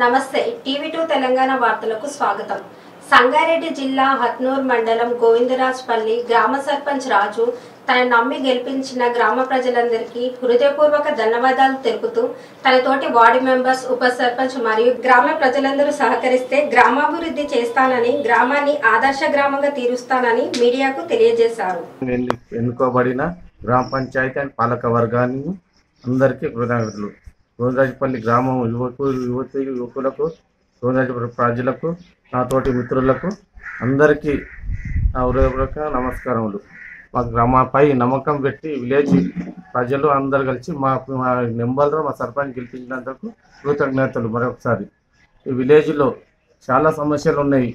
నమస్తే టీవీ2 తెలంగాణ వార్తలకు స్వాగతం. సంగారెడ్డి జిల్లా హత్నూర్ మండలం గోవిందరాజ్పల్లి గ్రామ సర్పంచ్ రాజు తన నమ్మి గెలిపించిన గ్రామ ప్రజలందరికీ హృదయపూర్వక ధన్యవాదాలు తెలుపుతూ తన తోటి వార్డు మెంబర్స్, ఉప సర్పంచ్ మరియు గ్రామ ప్రజలందరూ సహకరిస్తే గ్రామాభివృద్ధి చేస్తానని, గ్రామాన్ని ఆదర్శ గ్రామంగా తీరుస్తానని మీడియాకు తెలియజేశారు. ఎన్నుకోబడిన గ్రామ పంచాయతీ అండ్ పాలక వర్గాన్ని అందరికీ కృతజ్ఞతలు. గోవిందరాజ్పల్లి గ్రామం యువకులకు, గోవిందరాజ్పల్లి ప్రజలకు, నా తోటి మిత్రులకు అందరికీ నా హృదయపూర్వక నమస్కారములు. మా గ్రామంపై నమ్మకం పెట్టి విలేజ్ ప్రజలు అందరు కలిసి మా నెంబర్లో మా సర్పంచ్ గెలిపించినందుకు కృతజ్ఞతలు. మరొకసారి ఈ విలేజ్లో చాలా సమస్యలు ఉన్నాయి.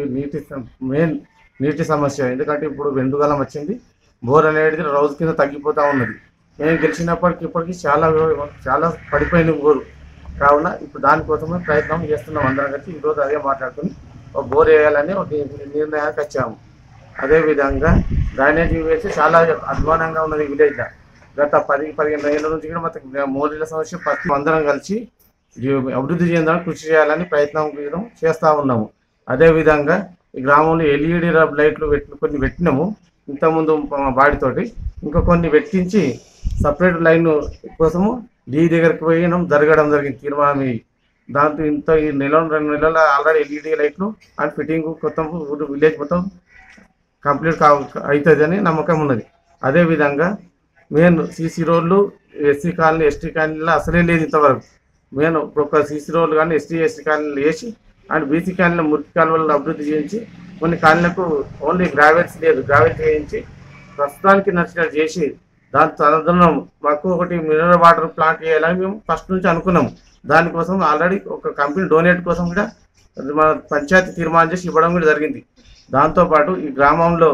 నీటి సమస్య. ఎందుకంటే ఇప్పుడు వెండుగాలం వచ్చింది, బోర్ అనేది రోజు కింద తగ్గిపోతూ ఉన్నది. మేము గెలిచినప్పటికీ ఇప్పటికీ చాలా పడిపోయిన ఊరు కావున ఇప్పుడు దానికోసమే ప్రయత్నం చేస్తున్నాం. అందరం కలిసి ఈరోజు అదే మాట్లాడుకుని ఒక బోర్ వేయాలని ఒక నిర్ణయానికి వచ్చాము. అదేవిధంగా డ్రైనేజీ వేసి చాలా అధ్వానంగా ఉన్నది విలేజ్లో. గత 10-15 ఏళ్ళ నుంచి కూడా మొత్తం మోరీల సమస్య ప్రతి అందరం కలిసి అభివృద్ధి చేయడానికి కృషి చేయాలని ప్రయత్నం చేస్తూ ఉన్నాము. అదేవిధంగా ఈ గ్రామంలో ఎల్ఈడి లైట్లు కొన్ని పెట్టినాము ఇంతకుముందు మా బాడితోటి. ఇంకా కొన్ని పెట్టించి సపరేట్ లైన్ కోసము డీ దగ్గరికి పోయినాం, జరగడం జరిగింది తీర్మానం. దాంతో ఈ 2 నెలల ఆల్రెడీ ఎల్ఈడి లైట్లు అండ్ ఫిట్టింగ్ మొత్తం విలేజ్ మొత్తం కంప్లీట్ అవుతుందని నమ్మకం ఉన్నది. అదేవిధంగా మెయిన్ సీసీ రోడ్లు ఎస్సీ కాలనీ, ఎస్టీ కాలనీలో అసలే లేదు ఇంతవరకు. మెయిన్ ఒక సీసీ రోడ్లు కానీ ఎస్టీ కాలనీలు వేసి అండ్ బీసీ కాలనీలో మురికి కాలువలను అభివృద్ధి చేయించి, కొన్ని కాలనీలకు ఓన్లీ గ్రావెల్స్ లేదు, గ్రావెల్స్ వేయించి ప్రస్తుతానికి నచ్చినట్టు చేసి దాని తదనంతరం మాకు ఒకటి మినరల్ వాటర్ ప్లాంట్ చేయాలని మేము ఫస్ట్ నుంచి అనుకున్నాము. దానికోసం ఆల్రెడీ ఒక కంపెనీ డొనేట్ కోసం కూడా మన పంచాయతీ తీర్మానం చేసి ఇవ్వడం కూడా జరిగింది. దాంతోపాటు ఈ గ్రామంలో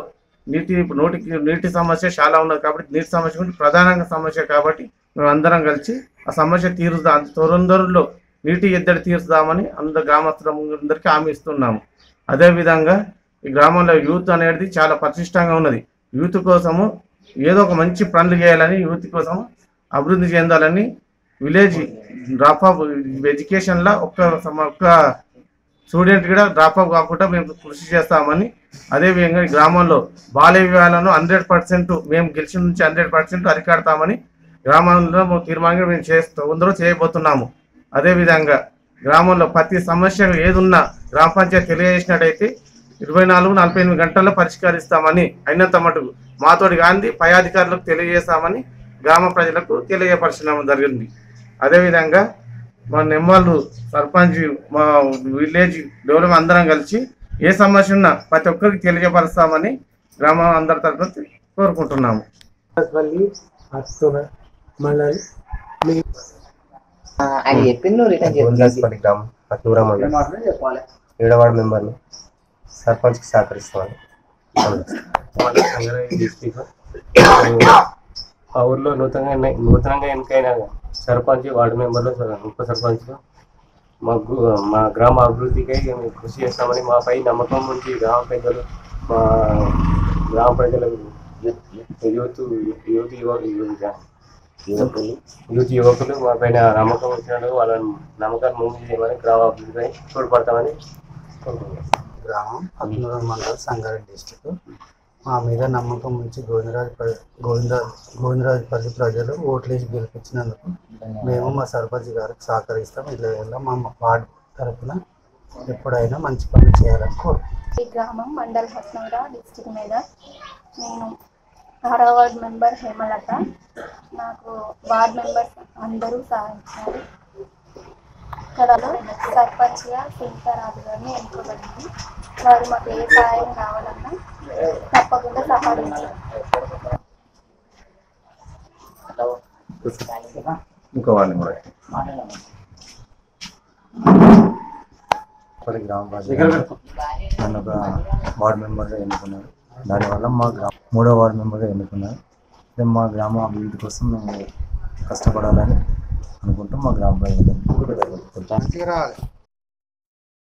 నీటి సమస్య చాలా ఉన్నది కాబట్టి నీటి సమస్య గురించి ప్రధానంగా సమస్య కాబట్టి మేము అందరం కలిసి ఆ సమస్య తీరుద్దాం, తొందరలో నీటి ఎద్దడి తీర్చుదామని గ్రామస్తులందరికీ హామీ ఇస్తున్నాము. అదేవిధంగా ఈ గ్రామంలో యూత్ అనేది చాలా ప్రతిష్టంగా ఉన్నది. యూత్ కోసము ఏదో ఒక మంచి పనులు చేయాలని, యూత్ కోసం అభివృద్ధి చెందాలని, విలేజ్ డ్రాప్ ఆఫ్ ఎడ్యుకేషన్లో ఒక్క స్టూడెంట్ కూడా డ్రాప్ ఆఫ్ కాకుండా మేము కృషి చేస్తామని, అదేవిధంగా ఈ గ్రామంలో బాల్య వివాహాలను 100% మేము గెలిచిన నుంచి 100% అరికడతామని గ్రామంలో తీర్మానంగా మేము తొందరలో చేయబోతున్నాము. అదేవిధంగా గ్రామంలో ప్రతి సమస్య ఏదున్నా గ్రామ పంచాయతీ తెలియజేసినట్టయితే 24-48 గంటల్లో పరిష్కరిస్తామని, అయినంత మటుకు మాతోటి గాంధీ పై అధికారులకు తెలియజేస్తామని గ్రామ ప్రజలకు తెలియపరచడం జరిగింది. అదేవిధంగా మా నెమ్మలు సర్పంచ్, మా విలేజ్ డెవలప్మెంట్ అందరం కలిసి ఏ సమస్య ఉన్నా ప్రతి ఒక్కరికి తెలియపరుస్తామని గ్రామం అందరి తరఫున కోరుకుంటున్నాము. గోవిందరాజ్పల్లి గ్రామం పట్నూరా మండలం 7వ వార్డు మెంబర్ని సర్పంచ్కి సహకరిస్తామని. సంగారెడ్డి డిస్టిక్ ఆ ఊర్లో నూతనంగా ఎన్నికైన సర్పంచ్, వార్డు మెంబర్లు, ఉప సర్పంచ్లు మా గ్రామ అభివృద్ధికై మేము కృషి చేస్తామని మాపై నమ్మకం ఉంచి గ్రామ పెద్దలు, మా గ్రామ ప్రజలకు యువకులు మా పైన నమ్మకం ఉంచినందుకు వాళ్ళ నమ్మకాన్ని ముందు చేయమని గ్రామ అభివృద్ధిపై తోడ్పడతామని కోరుకుంటున్నాం. గ్రామం హత్నూరు మండలం సంగారెడ్డి డిస్టిక్. మా మీద నమ్మకం ఉంచి గోవిందరాజ్పల్లి ప్రజలు ఓట్లేసి గెలిపించినందుకు మేము మా సర్పంచ్ గారికి సహకరిస్తాం. ఇలా మా వార్డు తరఫున ఎప్పుడైనా మంచి పనులు చేయాలని కోరుకుంటున్నాం. ఈ గ్రామం మండల్ హత్నూరా డిస్టిక్ మీద. నేను 6వ వార్డు మెంబర్ హేమలత. నాకు వార్డు మెంబర్స్ అందరూ సహాయించారు. ఇక్కడ సర్పంచ్గా సీతారాజు గారిని ఎన్నుకోబడింది. వారు మాకు ఏ సహాయం కావాలన్నా తప్పకుండా సహాయించారు. గ్రామ ప్రజలు నన్ను ఒక వార్డు మెంబర్గా ఎన్నుకున్నారు. దానివల్ల మా 3వ వార్డు మెంబర్గా ఎన్నుకున్నారు. మా గ్రామ అభివృద్ధి కోసం మేము కష్టపడాలని అనుకుంటాం. మా గ్రామ ప్రజలు